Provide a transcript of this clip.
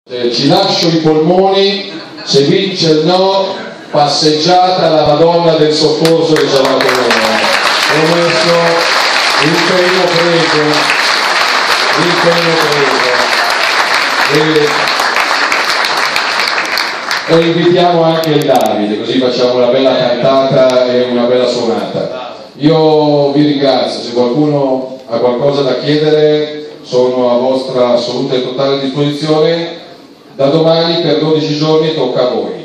Ci lascio i polmoni, se vince il no, passeggiata alla Madonna del Soccorso di Salvatore. Promesso, impegno preso. E invitiamo anche il Davide, così facciamo una bella cantata e una bella suonata. Io vi ringrazio, se qualcuno ha qualcosa da chiedere sono a vostra assoluta e totale disposizione. Da domani per 12 giorni tocca a voi.